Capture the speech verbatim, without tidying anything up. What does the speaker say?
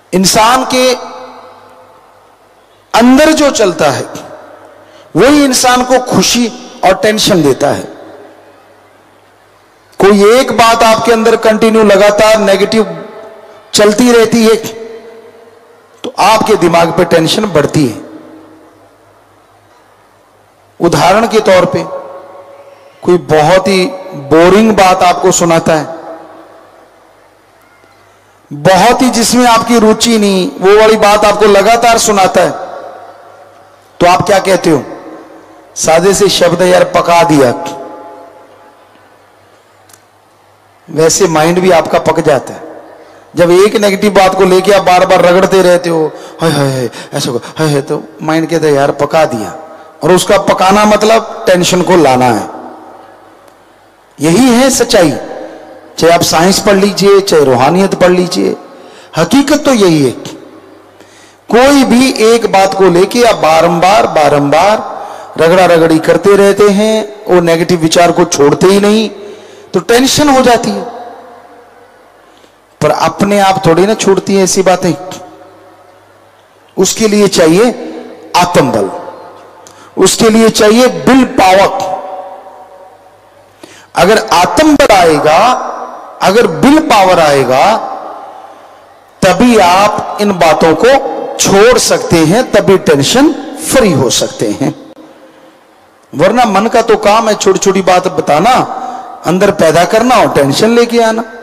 इंसान के अंदर जो चलता है वही इंसान को खुशी और टेंशन देता है। कोई एक बात आपके अंदर कंटिन्यू लगातार नेगेटिव चलती रहती है तो आपके दिमाग पे टेंशन बढ़ती है। उदाहरण के तौर पे कोई बहुत ही बोरिंग बात आपको सुनाता है, बहुत ही जिसमें आपकी रुचि नहीं, वो वाली बात आपको लगातार सुनाता है, तो आप क्या कहते हो? सादे से शब्द यार पका दिया। वैसे माइंड भी आपका पक जाता है जब एक नेगेटिव बात को लेके आप बार बार रगड़ते रहते हो, हाय हाय हाय ऐसा हाय हाय, तो माइंड कहता है यार पका दिया। और उसका पकाना मतलब टेंशन को लाना है। यही है सच्चाई। चाहे आप साइंस पढ़ लीजिए, चाहे रूहानियत पढ़ लीजिए, हकीकत तो यही है। कोई भी एक बात को लेके आप बारंबार बारंबार रगड़ा रगड़ी करते रहते हैं, वो नेगेटिव विचार को छोड़ते ही नहीं, तो टेंशन हो जाती है। पर अपने आप थोड़ी ना छूटती है ऐसी बातें। उसके लिए चाहिए आत्मबल, उसके लिए चाहिए विल पावर। अगर आत्मबल आएगा, अगर विल पावर आएगा, तभी आप इन बातों को छोड़ सकते हैं, तभी टेंशन फ्री हो सकते हैं। वरना मन का तो काम है छोटी छोटी बात बताना, अंदर पैदा करना और टेंशन लेके आना।